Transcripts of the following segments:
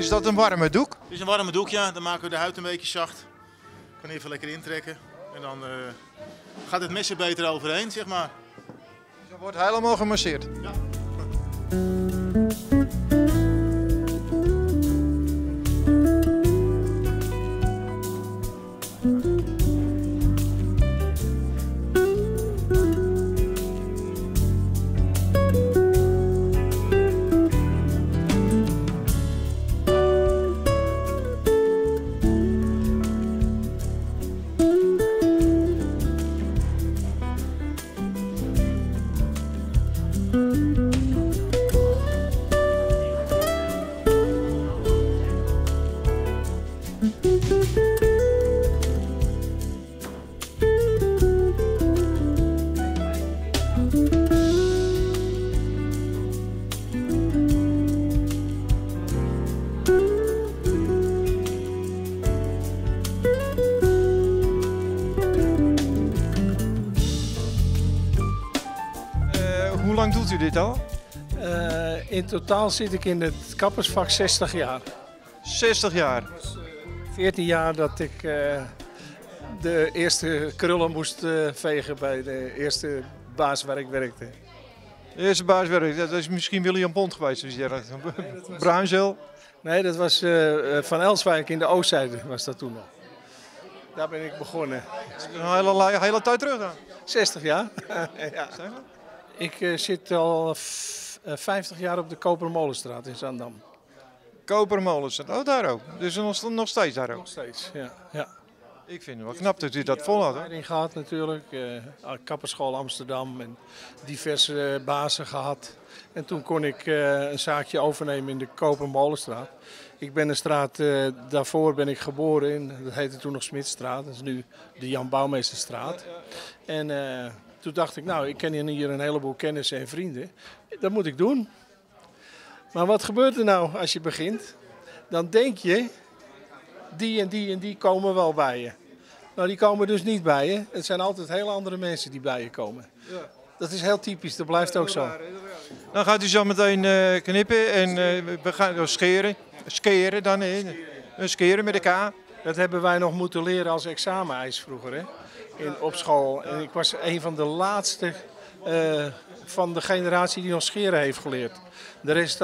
Is dat een warme doek? Het is een warme doek, ja. Dan maken we de huid een beetje zacht. Kan even lekker intrekken. En dan gaat het mes er beter overheen, zeg maar. Dus dan wordt helemaal gemasseerd. Ja. Hoe lang doet u dit al? In totaal zit ik in het kappersvak 60 jaar. 60 jaar. 14 jaar dat ik de eerste krullen moest vegen bij de eerste baas waar ik werkte. De eerste baaswerk, dat is misschien William Bond geweest. Dus Bruinzeel. Nee, dat was Van Elswijk in de Oostzijde was dat toen nog. Daar ben ik begonnen. Dat is een hele tijd terug dan. 60 jaar. Ja. Ik zit al 50 jaar op de Kopermolenstraat in Zaandam. Kopermolens, oh daar ook. Dus nog steeds daar ook. Nog steeds, ja. Ja. Ik vind het wel knap dat u dat volhoudt. Opleiding gehad natuurlijk, Kapperschool Amsterdam en diverse bazen gehad. En toen kon ik een zaakje overnemen in de Kopermolenstraat. Ik ben een straat, daarvoor ben ik geboren in, dat heette toen nog Smitstraat, dat is nu de Jan Bouwmeesterstraat. En toen dacht ik, nou, ik ken hier een heleboel kennissen en vrienden, dat moet ik doen. Maar wat gebeurt er nou als je begint? Dan denk je, die en die en die komen wel bij je. Nou, die komen dus niet bij je. Het zijn altijd heel andere mensen die bij je komen. Ja. Dat is heel typisch, dat blijft ook zo. Dan gaat u zo meteen knippen en we gaan scheren. Skeren dan, skeren met elkaar. Dat hebben wij nog moeten leren als exameneis vroeger, hè? Op school. En ik was een van de laatste van de generatie die nog scheren heeft geleerd. De rest,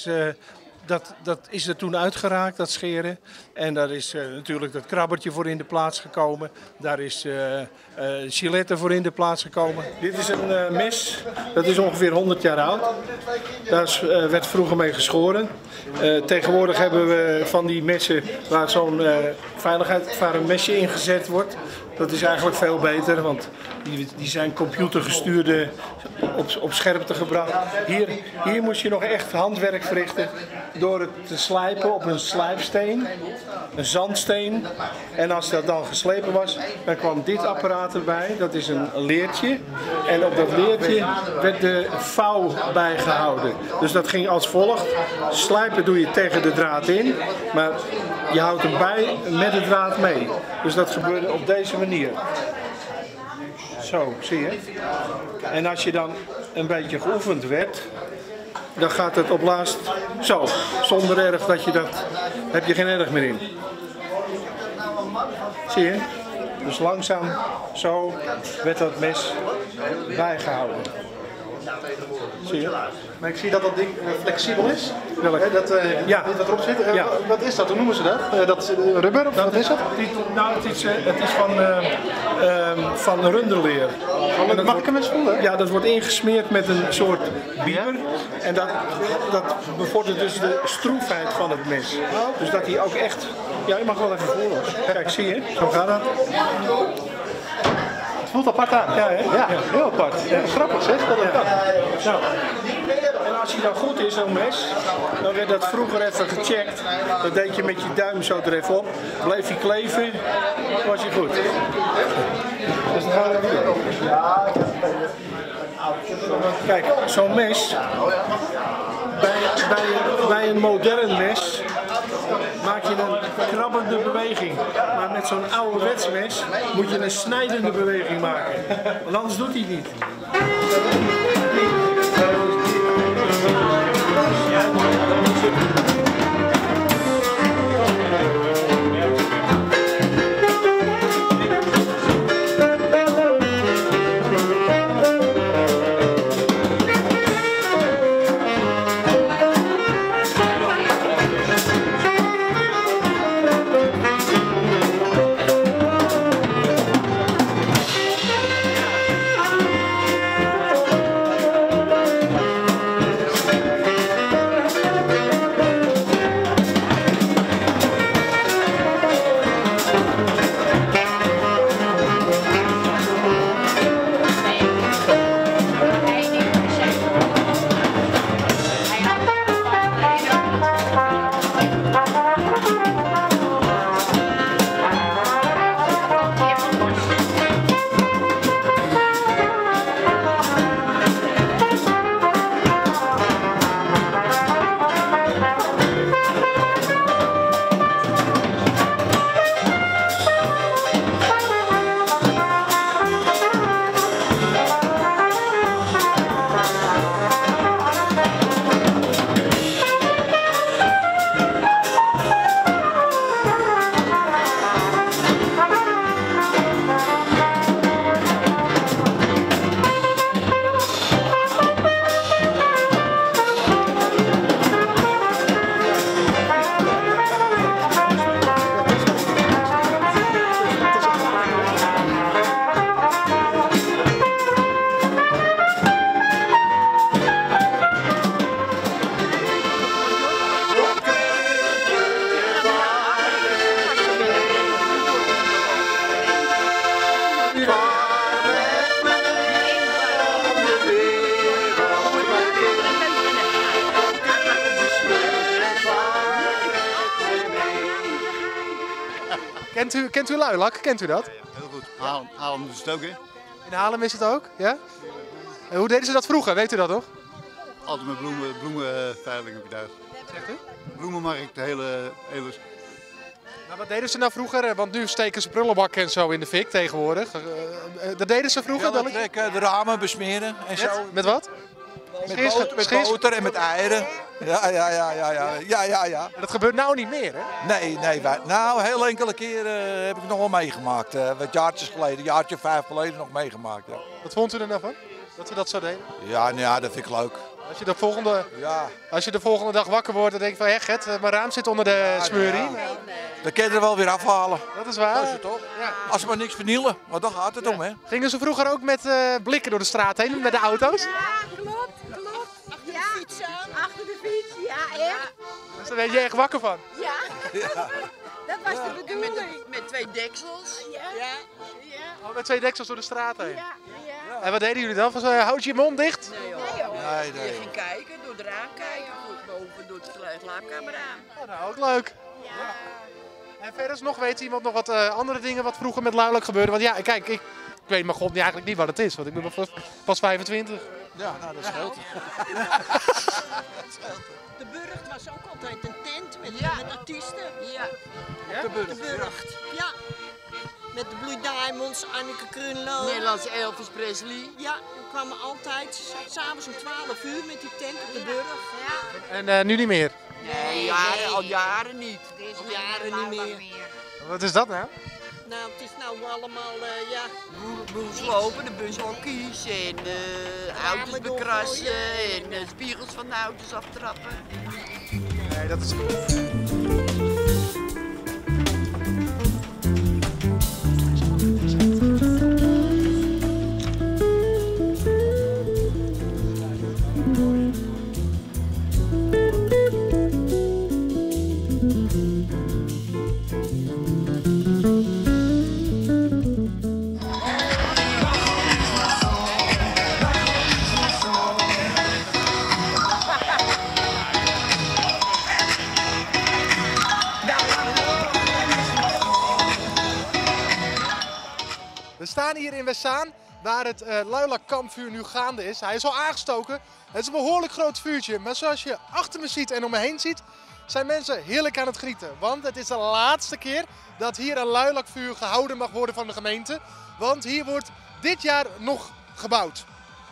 dat is er toen uitgeraakt, dat scheren. En daar is natuurlijk dat krabbertje voor in de plaats gekomen. Daar is Gillette voor in de plaats gekomen. Dit is een mes, dat is ongeveer 100 jaar oud. Daar werd vroeger mee geschoren. Tegenwoordig hebben we van die messen waar zo'n veiligheid, waar een mesje ingezet wordt. Dat is eigenlijk veel beter, want die zijn computergestuurde op scherpte gebracht. Hier moest je nog echt handwerk verrichten door het te slijpen op een slijpsteen, een zandsteen. En als dat dan geslepen was, dan kwam dit apparaat erbij. Dat is een leertje. En op dat leertje werd de vouw bijgehouden. Dus dat ging als volgt. Slijpen doe je tegen de draad in, maar je houdt hem bij met de draad mee. Dus dat gebeurde op deze manier. Zo, zie je. En als je dan een beetje geoefend werd, dan gaat het op laatst zo. Zonder erg dat je dat, heb je geen erg meer in. Zie je? Dus langzaam, zo werd dat mes bijgehouden. Zie je? Maar ik zie dat dat ding flexibel is. Welk? Dat dat erop zit. Ja. Wat is dat? Hoe noemen ze dat? Dat rubber? Of wat is dat? Nou, het is van runderleer. Mag ik hem eens voelen? Ja, dat wordt ingesmeerd met een soort bieber. En dat bevordert dus de stroefheid van het mes. Dus dat hij ook echt... Ja, je mag wel even voelen. Kijk, zie je? Zo gaat dat. Het voelt apart aan. Ja, hè? Ja, heel apart. Ja, grappig zeg, dat het kan. Nou, en als hij dan goed is, zo'n mes, dan werd dat vroeger even gecheckt. Dat deed je met je duim zo er even op. Bleef hij kleven, was hij goed. Dus dan gaan we weer. Kijk, zo'n mes, bij een modern mes, maak je een krabbende beweging. Maar met zo'n ouderwets mes moet je een snijdende beweging maken. Want anders doet hij het niet. Kent u Luilak? Kent u dat? Heel goed. Haarlem doet het ook, hè? In Haarlem is het ook, ja? En hoe deden ze dat vroeger, weet u dat nog? Altijd met bloemenveiling heb je daar. Zegt u? Bloemenmarkt, de hele... Nou, wat deden ze nou vroeger? Want nu steken ze prullenbakken en zo in de fik tegenwoordig. Dat deden ze vroeger dan? Trekken, de ramen besmeren en zo. Met wat? Met boter en met eieren. Ja. Dat gebeurt nou niet meer, hè? Nee, nou, heel enkele keren heb ik nog wel meegemaakt. Wat jaartjes geleden, een jaartje 5 geleden nog meegemaakt. Ja. Wat vond u er nou van? Dat we dat zo deden? Ja, nou ja, dat vind ik leuk. Als je de volgende dag wakker wordt en denkt van, hé Gert, mijn raam zit onder de smeurie. Dan kun je er wel weer afhalen. Dat is waar. Dat is het toch? Ja. Als ze maar niks vernielen, want daar gaat het om, hè. Gingen ze vroeger ook met blikken door de straat heen, met de auto's? Ja, klopt. Achter de fiets, ja, echt. Dus daar werd je echt wakker van? Ja. Dat was de bedoeling. Met 2 deksels. Ja. Oh, met 2 deksels door de straat heen. Ja. En wat deden jullie dan? Houd je mond dicht? Nee joh. Nee. Je ging kijken, door het raam kijken, boven door de slaapkamer aan. Oh, nou, ook leuk. Ja. En verder nog, weet iemand nog wat andere dingen wat vroeger met Luilak gebeurde? Want ja, kijk, ik weet mijn god eigenlijk niet wat het is, want ik ben pas 25. Ja, nou, dat scheelt. De Burgt was ook altijd een tent met artiesten. Ja. De Burgt. Ja. Met de Blue Diamonds, Anneke Krunlo. Nederlandse Elvis Presley. Ja, we kwamen altijd s'avonds om 12 uur met die tent op de Burgt. Ja. En nu niet meer? Nee, al jaren niet. Al jaren niet meer. Wat is dat nou? Nou, het is nou allemaal, boelslopen, de bushokkies en auto's bekrassen en spiegels van de auto's aftrappen. Nee, dat is... We staan hier in Westzaan, waar het Luilak kampvuur nu gaande is. Hij is al aangestoken. Het is een behoorlijk groot vuurtje, maar zoals je achter me ziet en om me heen ziet, zijn mensen heerlijk aan het genieten. Want het is de laatste keer dat hier een Luilakvuur gehouden mag worden van de gemeente. Want hier wordt dit jaar nog gebouwd.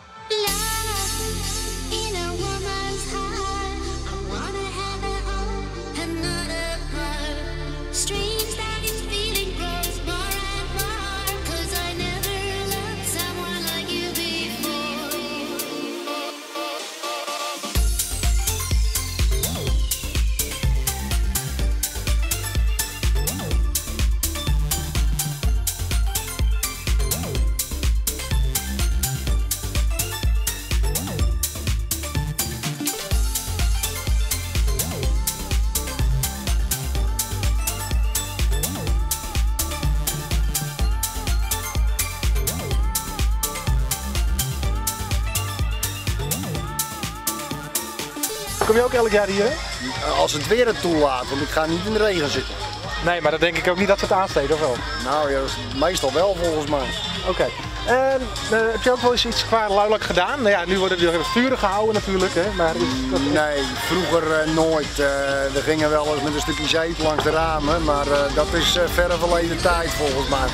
Kom je ook elk jaar hier? Als het weer het toelaat, want ik ga niet in de regen zitten. Nee, maar dan denk ik ook niet dat ze het aansteden, of wel? Nou ja, meestal wel volgens mij. Oké. En heb je ook wel eens iets qua Luilak gedaan? Nou ja, nu worden er vuren gehouden natuurlijk, hè? Maar is dat... Nee, vroeger nooit. We gingen wel eens met een stukje zeep langs de ramen, maar dat is verre verleden tijd volgens mij.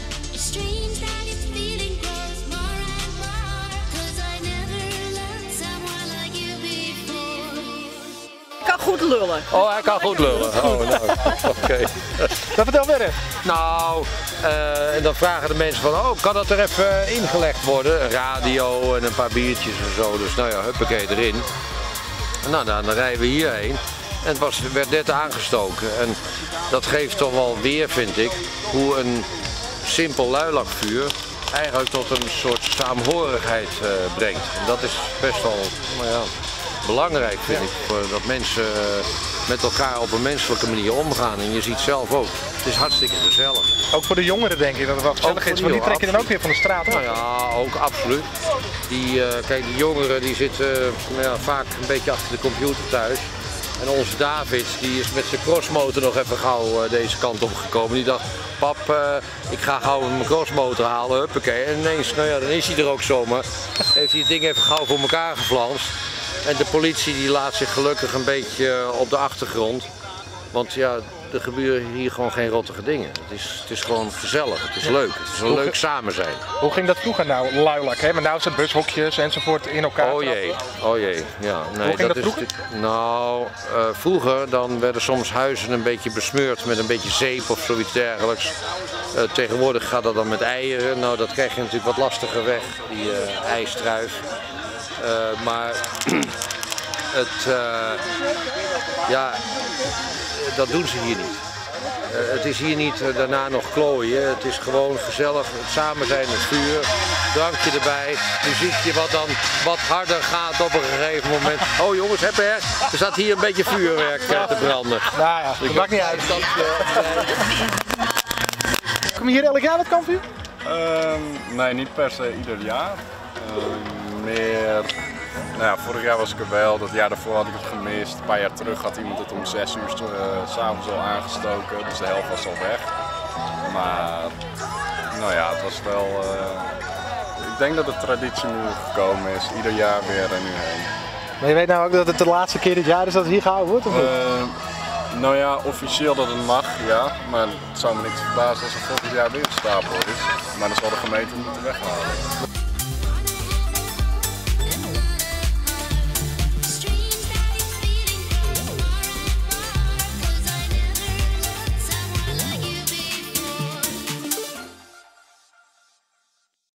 Kan goed lullen. Oh, hij kan goed lullen. Oh, nou, oké. Dat vertel verder. Nou, en dan vragen de mensen van, oh, kan dat er even ingelegd worden? Een radio en een paar biertjes en zo. Dus nou ja, huppakee erin. Nou, dan rijden we hierheen. En het werd net aangestoken. En dat geeft toch wel weer, vind ik, hoe een simpel luilakvuur eigenlijk tot een soort saamhorigheid brengt. En dat is best wel, nou ja, belangrijk, vind ik, dat mensen met elkaar op een menselijke manier omgaan. En je ziet zelf ook, het is hartstikke gezellig. Ook voor de jongeren denk ik dat het wel gezellig is, want die trek je dan ook weer van de straat af. Nou ja, ook absoluut. Kijk, die jongeren die zitten vaak een beetje achter de computer thuis. En onze David die is met zijn crossmotor nog even gauw deze kant op gekomen. Die dacht, pap, ik ga gauw mijn crossmotor halen, huppakee. En ineens, nou ja, dan is hij er ook zomaar. Heeft hij het ding even gauw voor elkaar geflanst. En de politie die laat zich gelukkig een beetje op de achtergrond. Want ja, er gebeuren hier gewoon geen rottige dingen. Het is gewoon gezellig, het is leuk, het is een leuk samen zijn. Hoe ging dat vroeger nou, Luilak? Hè? Maar nou zijn bushokjes enzovoort in elkaar. Oh jee, ja. Nee, Hoe ging dat vroeger? Nou, vroeger dan werden soms huizen een beetje besmeurd met een beetje zeep of zoiets dergelijks. Tegenwoordig gaat dat dan met eieren. Nou, dat krijg je natuurlijk wat lastiger weg, die eistruif. Maar ja, dat doen ze hier niet. Het is hier niet daarna nog klooien, het is gewoon gezellig, het samen zijn, het vuur, drankje erbij, muziekje wat dan wat harder gaat op een gegeven moment. Oh jongens, er staat hier een beetje vuurwerk te branden. Nou ja, dat maakt niet uit. Kom je hier elk jaar met kampvuur? Nee, niet per se ieder jaar. Meer... Nou ja, vorig jaar was ik er wel, dat jaar daarvoor had ik het gemist. Een paar jaar terug had iemand het om 6 uur 's avonds al aangestoken, dus de helft was al weg. Maar nou ja, het was wel... ik denk dat de traditie nu gekomen is, ieder jaar weer er nu heen. Maar je weet nou ook dat het de laatste keer dit jaar is dat het hier gehouden wordt, of niet? Nou ja, officieel dat het mag, ja. Maar het zou me niks verbazen als er volgend jaar weer een stapel is. Maar dan zal de gemeente moeten weghalen.